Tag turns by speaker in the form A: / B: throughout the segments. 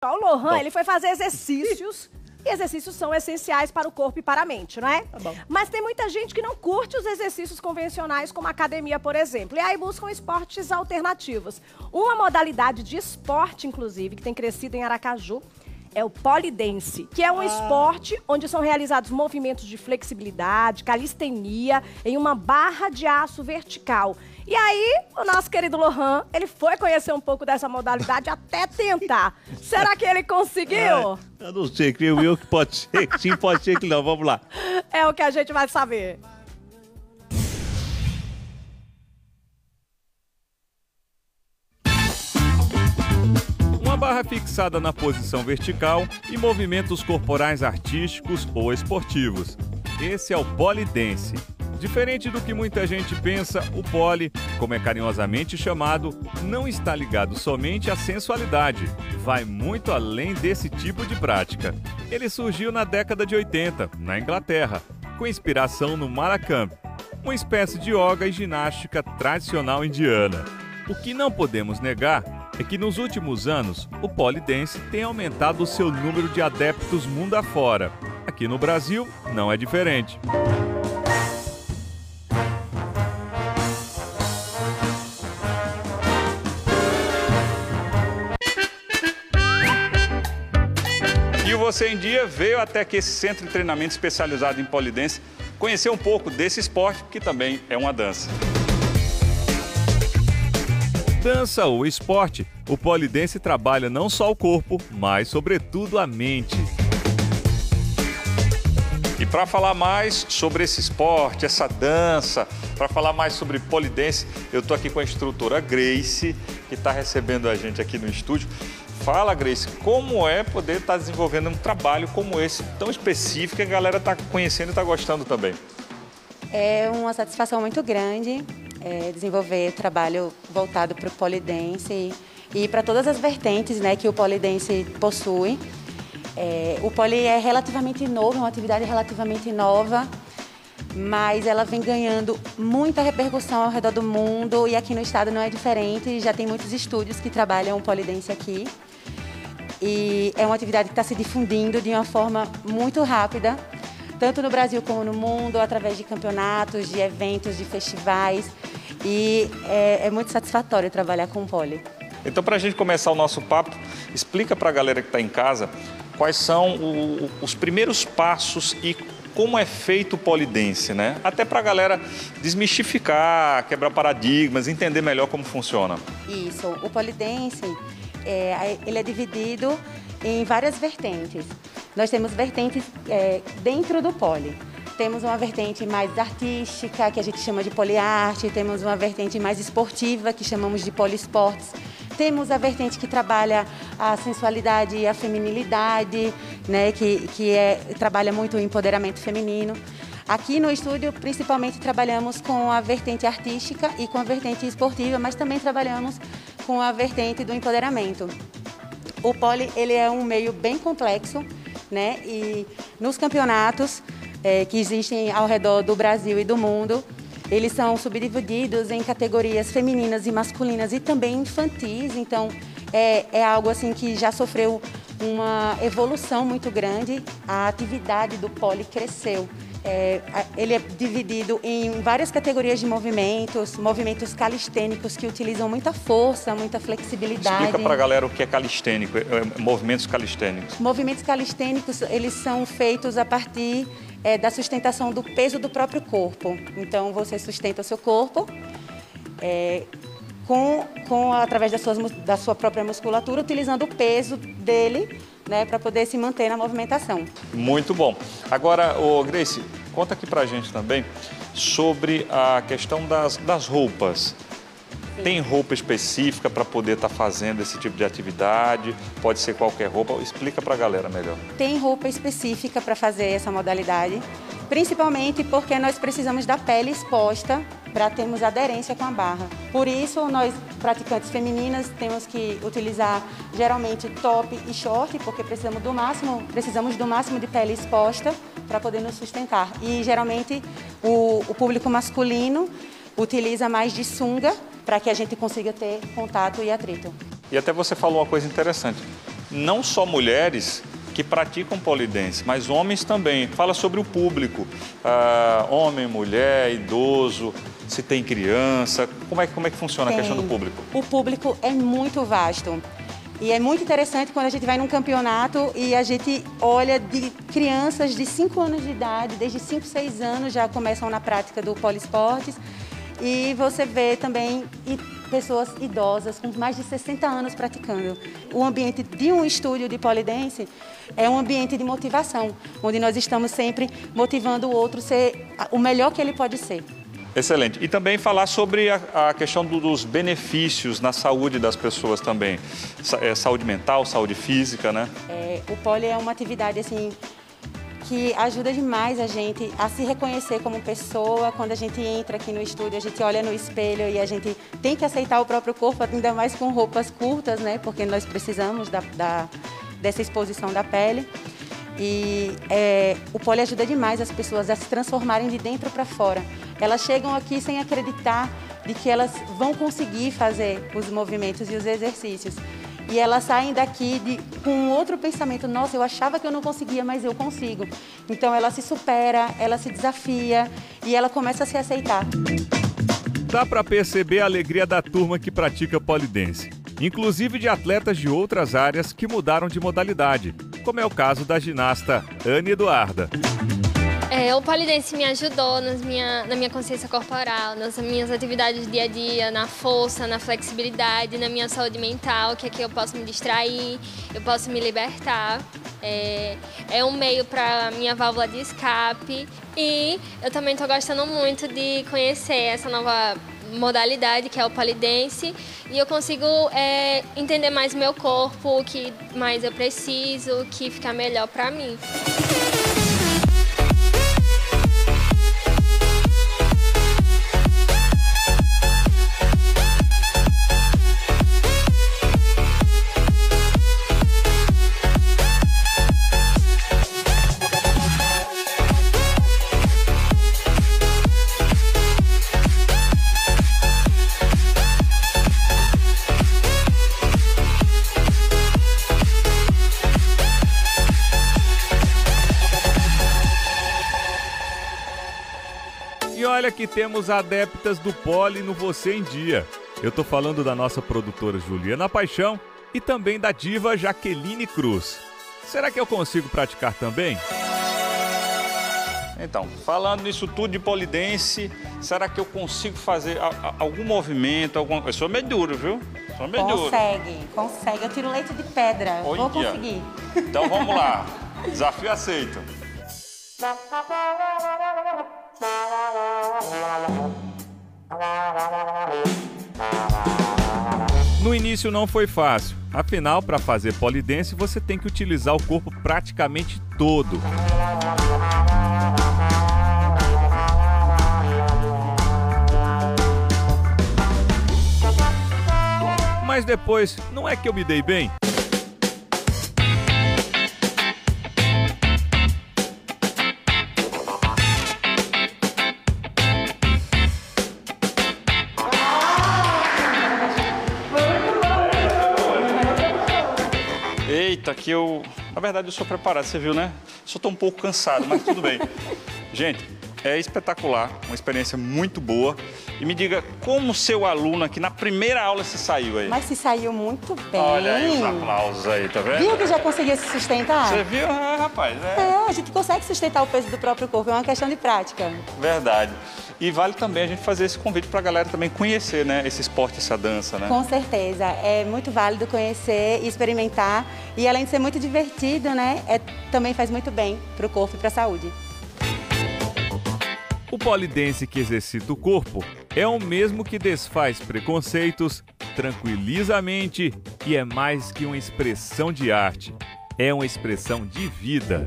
A: O Lohan, ele foi fazer exercícios. E exercícios são essenciais para o corpo e para a mente, não é?
B: Tá bom.
A: Mas tem muita gente que não curte os exercícios convencionais, como a academia, por exemplo. E aí buscam esportes alternativos. Uma modalidade de esporte, inclusive, que tem crescido em Aracaju, é o polidense, que é um esporte onde são realizados movimentos de flexibilidade, calistenia, em uma barra de aço vertical. E aí, o nosso querido Lohan, ele foi conhecer um pouco dessa modalidade até tentar. Será que ele conseguiu?
C: Eu não sei, creio eu que pode ser que sim, pode ser que não. Vamos lá.
A: É o que a gente vai saber.
D: Uma barra fixada na posição vertical e movimentos corporais artísticos ou esportivos. Esse é o polidense. Diferente do que muita gente pensa, o pole, como é carinhosamente chamado, não está ligado somente à sensualidade. Vai muito além desse tipo de prática. Ele surgiu na década de 80, na Inglaterra, com inspiração no Malakambh, uma espécie de yoga e ginástica tradicional indiana. O que não podemos negar é que nos últimos anos o polidense tem aumentado o seu número de adeptos mundo afora. Aqui no Brasil não é diferente.
E: E o Você em Dia veio até aqui esse centro de treinamento especializado em polidense conhecer um pouco desse esporte, que também é uma dança.
D: Dança ou esporte, o polidense trabalha não só o corpo, mas sobretudo a mente.
E: E para falar mais sobre esse esporte, essa dança, para falar mais sobre polidense, eu estou aqui com a instrutora Grace, que está recebendo a gente aqui no estúdio. Fala, Grace, como é poder estar desenvolvendo um trabalho como esse, tão específico, que a galera está conhecendo e está gostando também?
F: É uma satisfação muito grande desenvolver trabalho voltado para o polidense e para todas as vertentes, né, que o polidense possui. O poli é relativamente novo, é uma atividade relativamente nova, mas ela vem ganhando muita repercussão ao redor do mundo e aqui no estado não é diferente, já tem muitos estúdios que trabalham o polidense aqui. E é uma atividade que está se difundindo de uma forma muito rápida, tanto no Brasil como no mundo, através de campeonatos, de eventos, de festivais. E é muito satisfatório trabalhar com o poli.
E: Então, para a gente começar o nosso papo, explica para a galera que está em casa quais são os primeiros passos e como é feito o polidense, né? Até para a galera desmistificar, quebrar paradigmas, entender melhor como funciona.
F: Isso, o polidense, ele é dividido em várias vertentes. Nós temos vertentes dentro do poli. Temos uma vertente mais artística, que a gente chama de poliarte, temos uma vertente mais esportiva, que chamamos de poliesportes. Temos a vertente que trabalha a sensualidade e a feminilidade, né, que trabalha muito o empoderamento feminino. Aqui no estúdio, principalmente, trabalhamos com a vertente artística e com a vertente esportiva, mas também trabalhamos com a vertente do empoderamento. O poli, ele é um meio bem complexo, né, e nos campeonatos que existem ao redor do Brasil e do mundo, eles são subdivididos em categorias femininas e masculinas e também infantis, então é algo assim que já sofreu uma evolução muito grande. A atividade do poli cresceu. Ele é dividido em várias categorias de movimentos calistênicos que utilizam muita força, muita flexibilidade.
E: Explica para a galera o que é calistênico, movimentos calistênicos.
F: Movimentos calistênicos, eles são feitos a partir da sustentação do peso do próprio corpo. Então, você sustenta o seu corpo através da sua própria musculatura, utilizando o peso dele, né, para poder se manter na movimentação.
E: Muito bom. Agora, Grace, conta aqui pra gente também sobre a questão das roupas. Sim. Tem roupa específica para poder estar fazendo esse tipo de atividade? Pode ser qualquer roupa? Explica pra galera melhor.
F: Tem roupa específica para fazer essa modalidade, principalmente porque nós precisamos da pele exposta para termos aderência com a barra. Por isso, nós, praticantes femininas, temos que utilizar geralmente top e short, porque precisamos do máximo de pele exposta para poder nos sustentar. E geralmente o público masculino utiliza mais de sunga para que a gente consiga ter contato e atrito.
E: E até você falou uma coisa interessante. não só mulheres que praticam polidense, mas homens também. Fala sobre o público, homem, mulher, idoso, se tem criança, como é que funciona a questão do público?
F: O público é muito vasto. E é muito interessante quando a gente vai num campeonato e a gente olha de crianças de 5 anos de idade, desde 5, 6 anos já começam na prática do poliesportes. E você vê também pessoas idosas com mais de 60 anos praticando. O ambiente de um estúdio de polidense é um ambiente de motivação, onde nós estamos sempre motivando o outro a ser o melhor que ele pode ser.
E: Excelente. E também falar sobre a questão dos benefícios na saúde das pessoas também. Saúde mental, saúde física, né?
F: O pole é uma atividade assim que ajuda demais a gente a se reconhecer como pessoa. Quando a gente entra aqui no estúdio, a gente olha no espelho e a gente tem que aceitar o próprio corpo, ainda mais com roupas curtas, né? Porque nós precisamos dessa exposição da pele. E o pole ajuda demais as pessoas a se transformarem de dentro para fora. Elas chegam aqui sem acreditar de que elas vão conseguir fazer os movimentos e os exercícios. E elas saem daqui com outro pensamento. Nossa, eu achava que eu não conseguia, mas eu consigo. Então ela se supera, ela se desafia e ela começa a se aceitar.
D: Dá para perceber a alegria da turma que pratica polidense, inclusive de atletas de outras áreas que mudaram de modalidade, como é o caso da ginasta Ana Eduarda.
B: O polidense me ajudou na minha consciência corporal, nas minhas atividades do dia a dia, na força, na flexibilidade, na minha saúde mental, que aqui eu posso me distrair, eu posso me libertar. É um meio para minha válvula de escape e eu também estou gostando muito de conhecer essa nova modalidade que é o polidense e eu consigo entender mais o meu corpo, o que mais eu preciso, o que fica melhor para mim.
D: E olha que temos adeptas do pole no Você em Dia. Eu tô falando da nossa produtora Juliana Paixão e também da diva Jaqueline Cruz. Será que eu consigo praticar também?
E: Então, falando nisso tudo de polidense, será que eu consigo fazer algum movimento, alguma coisa? Eu sou meio duro, viu? Sou meio duro.
F: Consegue. Eu tiro leite de pedra.
E: Olha.
F: Vou conseguir.
E: Então vamos lá. Desafio aceito.
D: No início não foi fácil. Afinal, para fazer polidense, você tem que utilizar o corpo praticamente todo. Mas depois, não é que eu me dei bem?
E: Eita, que na verdade eu sou preparado, você viu, né? Só tô um pouco cansado, mas tudo bem. Gente, é espetacular, uma experiência muito boa. E me diga, como seu aluno aqui, na primeira aula se saiu aí?
F: Mas se saiu muito bem.
E: Olha aí os aplausos aí, tá vendo?
F: Viu que já conseguia se sustentar?
E: Você viu? Rapaz,
F: a gente consegue sustentar o peso do próprio corpo, é uma questão de prática.
E: Verdade. E vale também a gente fazer esse convite para a galera também conhecer, né, esse esporte, essa dança, né?
F: Com certeza. É muito válido conhecer e experimentar. E além de ser muito divertido, né, também faz muito bem para o corpo e para a saúde.
D: O polidense que exercita o corpo é o mesmo que desfaz preconceitos, tranquiliza a mente e é mais que uma expressão de arte. É uma expressão de vida.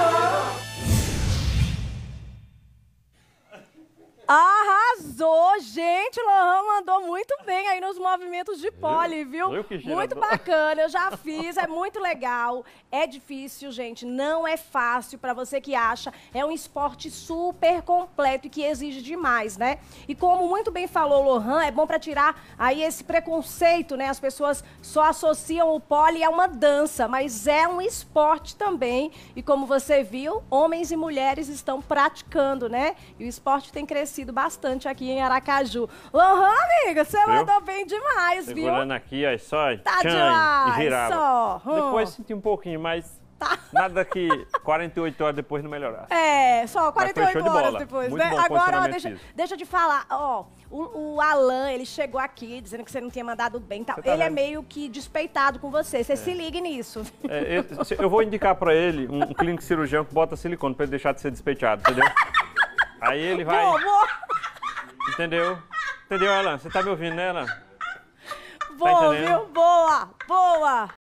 A: Arrasou, gente! Gente, Lohan mandou muito bem aí nos movimentos de pole, viu? Muito bacana, eu já fiz, é muito legal. É difícil, gente, não é fácil para você que acha. É um esporte super completo e que exige demais, né? E como muito bem falou o Lohan, é bom para tirar aí esse preconceito, né? As pessoas só associam o pole a uma dança, mas é um esporte também. E como você viu, homens e mulheres estão praticando, né? E o esporte tem crescido bastante aqui em Aracaju. Lohan, amiga, você mandou bem demais, viu?
G: Segurando aqui, ó, só
A: Tá
G: tchan,
A: demais,
G: e girava.
A: só.
G: Depois senti um pouquinho, mas nada que 48 horas depois não melhorasse.
A: É, só 48
G: show de
A: horas
G: bola.
A: depois,
G: Muito
A: né?
G: bom
A: Agora, ó,
G: posicionamento
A: deixa eu te falar, ó, o Alan, ele chegou aqui dizendo que você não tinha mandado bem e tal.
G: Você tá
A: Ele é
G: vendo?
A: meio que despeitado com você, você se ligue nisso.
G: Eu vou indicar pra ele um clínico cirurgião que bota silicone pra ele deixar de ser despeitado, entendeu? Aí ele vai...
A: Boa,
G: Entendeu? Entendeu, Alan? Você tá me ouvindo, né, Alan?
A: boa,
G: entendendo?
A: viu? Boa, boa.